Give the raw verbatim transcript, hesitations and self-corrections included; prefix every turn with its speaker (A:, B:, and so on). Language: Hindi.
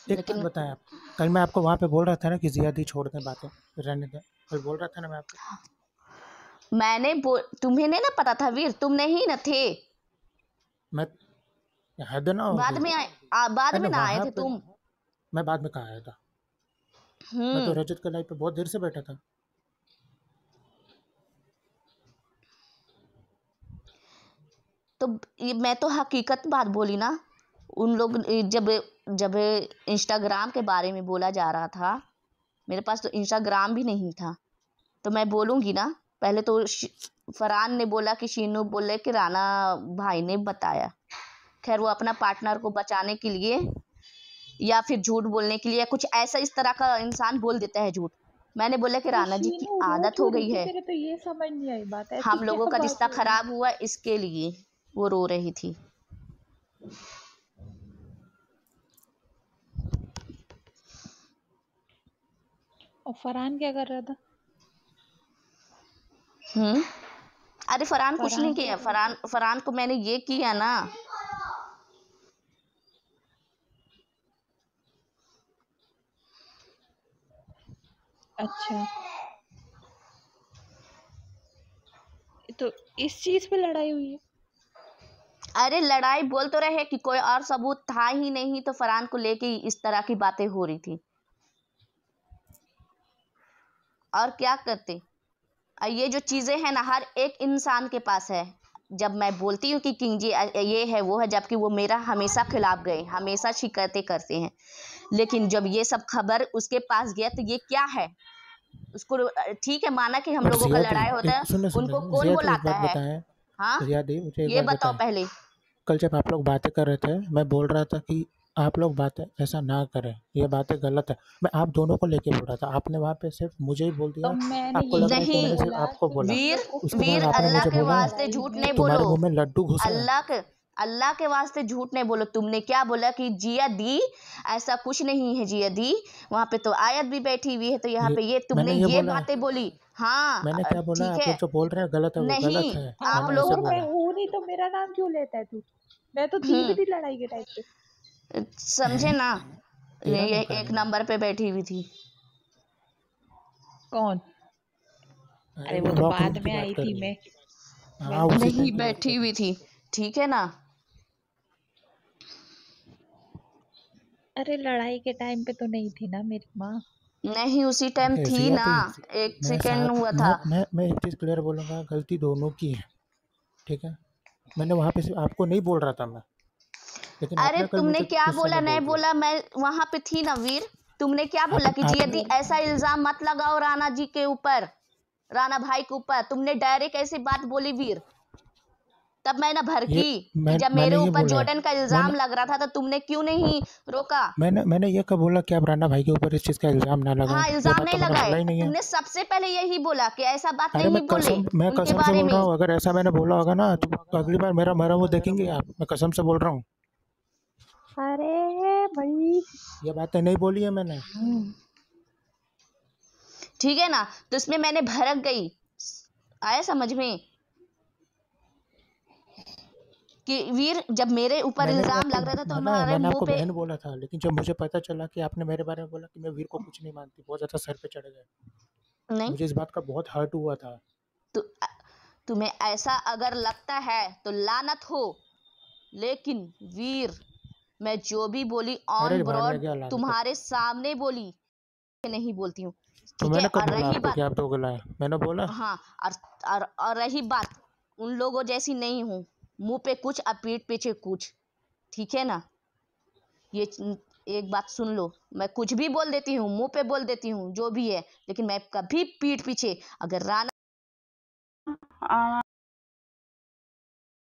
A: एक बात
B: लेकिन
A: बताएं आप, कल मैं आपको वहाँ पे बोल रहा था ना कि जिया दी छोड़ दें बातें, रहने दें, कल बोल रहा था ना मैं आपको।
B: मैंने बो तुम्हें नहीं ना पता था वीर, तुम नहीं ना थे।
A: मैं हद ना हो
B: बाद
A: गई।
B: में आए आ, बाद
A: अरे
B: में ना आए
A: वहाँ
B: थे
A: पे
B: तुम।
A: मैं बाद में कहाँ आया था? मैं तो
B: हम्म।
A: रजत के लाइव पे बहुत देर से बैठा था।
B: तो ये मैं तो हकीकत बात बोली ना। उन लोग जब जब इंस्टाग्राम के बारे में बोला जा रहा था, मेरे पास तो इंस्टाग्राम भी नहीं था, तो मैं बोलूंगी ना। पहले तो फरहान ने बोला कि शीनू बोले कि राणा भाई ने बताया। खैर वो अपना पार्टनर को बचाने के लिए या फिर झूठ बोलने के लिए या कुछ ऐसा इस तरह का इंसान बोल देता है झूठ। मैंने बोला कि
C: तो
B: राणा जी की
C: शीनू रो
B: आदत हो
C: क्यों रही
B: गई
C: थी?
B: है,
C: मेरे तो ये समझ नहीं आई बात, ऐसी
B: हम लोगों
C: क्या
B: का
C: बात
B: रिश्ता
C: हो गई?
B: खराब हुआ इसके लिए वो रो रही थी।
C: और फरहान क्या कर रहा था?
B: हम्म। अरे फरहान कुछ नहीं
C: फरहान
B: किया। फरहान फरहान को मैंने ये किया ना।
C: अच्छा, तो इस चीज पे लड़ाई हुई है?
B: अरे लड़ाई बोल तो रहे कि कोई और सबूत था ही नहीं, तो फरहान को लेके इस तरह की बातें हो रही थी। और क्या करते। और ये जो चीजें हैं ना हर एक इंसान के पास है। जब मैं बोलती हूँ कि किंग जी ये है वो है, जबकि वो मेरा हमेशा खिलाफ गए, हमेशा शिकायतें करते हैं। लेकिन जब ये सब खबर उसके पास गया तो ये क्या है। उसको ठीक है माना कि हम
A: और
B: लोगों का
A: जिया दी,
B: लड़ाई होता
A: एक
B: है,
A: सुनो सुनो,
B: उनको कौन
A: जिया दी एक
B: बुलाता
A: बात
B: है।
A: बताएं।
B: हाँ
A: जिया दी मुझे एक
B: ये
A: बात
B: बताओ
A: बताएं।
B: पहले।
A: कल जब आप लोग बातें कर रहे थे, मैं बोल रहा था कि आप लोग बातें ऐसा ना करें, ये बातें गलत है। मैं आप दोनों को लेके बोल रहा था, आपने वहाँ पे सिर्फ मुझे ही बोल
C: तो
A: दिया।
C: मैंने
A: आपको
C: यही
A: लग रहा है कि
B: नहीं
A: मैंने सिर्फ
C: बोला
A: आपको
C: कि
A: बोला।
C: हम
B: वीर,
C: लोग को
A: उसके
B: वीर
A: बाद
C: फरहान
A: आपने
B: अल्लाह
A: मुझे
B: के
C: की
A: बोला
B: वास्ते
C: लड़ाई
B: झूठ नहीं
C: में
A: तुम्हारे
B: बोलो।
A: मुंह में लड्डू घुस रहा है।
B: अल्लाह के अल्लाह के वास्ते झूठ नहीं बोलो। तुमने क्या बोला कि जिया दी ऐसा कुछ नहीं है। जिया दी वहां पे तो आयत भी बैठी हुई है, तो यहाँ
A: ये
B: पे ये तुमने
A: मैंने ये
B: ये
A: बोला?
B: बातें बोली। हाँ
A: मैंने
B: अ,
A: क्या बोला?
B: ठीक
A: आप
B: है।
A: लोग जो बोल रहे हैं गलत है, वो
B: नहीं
A: गलत है।
B: आप
A: मैंने
C: हाँ,
A: ऐसे
B: लोग
C: और मैं
A: बोला।
C: हूँ नहीं तो मेरा नाम क्यों लेता है तू? मैं तो थी भी
B: हम्म
C: नहीं लड़ाई के टाइम पे।
B: समझे
A: हैं?
B: ना। ये,
A: तेरा
B: ये
A: नाम कहाँ
B: एक
A: लेना?
B: नंबर पे बैठी हुई थी।
C: कौन?
A: अरे
C: अरे
A: वो
C: वो तो
A: लॉक रूम
C: बाद
A: की
C: में
A: बात
C: आई
A: कर
C: थी
A: रही है।
C: मैं। मैं
A: हाँ,
C: तो
A: उसी
B: नहीं
A: टाइम की बात
B: बैठी
A: कर रही
B: हुई
A: है।
B: थी। ठीक है ना।
C: अरे लड़ाई के टाइम पे तो नहीं थी ना मेरी माँ।
B: नहीं उसी टाइम
A: देखिए
B: थी
A: जिया
B: ना।
A: दी,
B: एक
A: मैं
B: सेकेंड
A: साथ
B: हुआ था।
A: मैं मैं मैं एक चीज़ क्लियर बोलूँगा, गलती दोनों की है। ठीक है? मैंने वहाँ पे सिर्फ आपको नहीं बोल रहा था मैं, लेकिन
B: अरे
A: आपने कल
B: तुमने
A: मुझे
B: क्या
A: गुस्से
B: बोला
A: में
B: नहीं
A: बोल दिया।
B: बोला, मैं वहां पे थी ना वीर। तुमने क्या
A: आप
B: बोला कि जी
A: आपने
B: यदि ऐसा इल्जाम मत लगाओ राणा जी के ऊपर, राणा भाई के ऊपर। तुमने डायरेक्ट ऐसी बात बोली वीर। तब मैं ना
A: ये
B: भड़की कि
A: मैं
B: जब मेरे
A: मैंने ये
B: ऊपर
A: बोला है।
B: जॉर्डन का
A: मैंने
B: इल्जाम लग रहा था तो तुमने क्यों नहीं रोका।
A: मैंने मैंने ये कब बोला कि आप राणा भाई के ऊपर इस चीज़ का इल्ज़ाम ना लगाएँ?
B: हाँ
A: ये
B: इल्जाम
A: बात
B: नहीं
A: तो मैंने
B: लगाए।
A: बोला ही नहीं है।
B: तुमने सबसे पहले यही बोला कि ऐसा बात
A: अरे
B: नहीं
A: मैं
B: बोले
A: कसम मैं
B: उनके
A: कसम से
B: बारे
A: बोल रहा
B: में।
A: हूँ, अगर ऐसा मैंने बोला होगा ना तो अगली बार मेरा मेरा मुँह देखेंगे आप। मैं कसम से बोल रहा हूँ।
C: अरे भाई,
A: ये बातें नहीं बोली है मैंने।
B: ठीक है ना। तो इसमें मैंने भड़क गई। आया समझ में कि वीर जब मेरे ऊपर
A: मैंने भी
B: इल्जाम
A: आपको
B: लग रहा था तो
A: माना है,
B: हमारे
A: मैंने
B: मुंह
A: आपको
B: पे।
A: बहन बोला था, लेकिन जब मुझे पता चला कि आपने मेरे बारे में बोला कि मैं वीर को कुछ नहीं मानती, बहुत ज़्यादा सर पे चढ़ गए।
B: नहीं
A: मुझे इस बात का बहुत हर्ट हुआ था।
B: तो तुम्हें ऐसा अगर लगता है तो लानत हो। लेकिन वीर मैं जो भी बोली ऑन
A: अरे भाड़ में
B: ब्रॉड
A: गया लानत हो।
B: तुम्हारे सामने बोली, नहीं बोलती हूँ।
A: तो
B: ठीक है।
A: मैंने कब
B: और
A: बोला
B: रही
A: आपको कि
B: बात,
A: आप दोगला है? मैंने बोला?
B: हाँ और, और, और रही बात, उन लोगों जैसी नहीं हूँ। मुंह पे कुछ और पीठ पीछे कुछ। ठीक है ना। ये एक बात सुन लो, मैं कुछ भी बोल देती हूँ, मुंह पे बोल देती हूँ जो भी है, लेकिन मैं कभी पीठ पीछे अगर राणा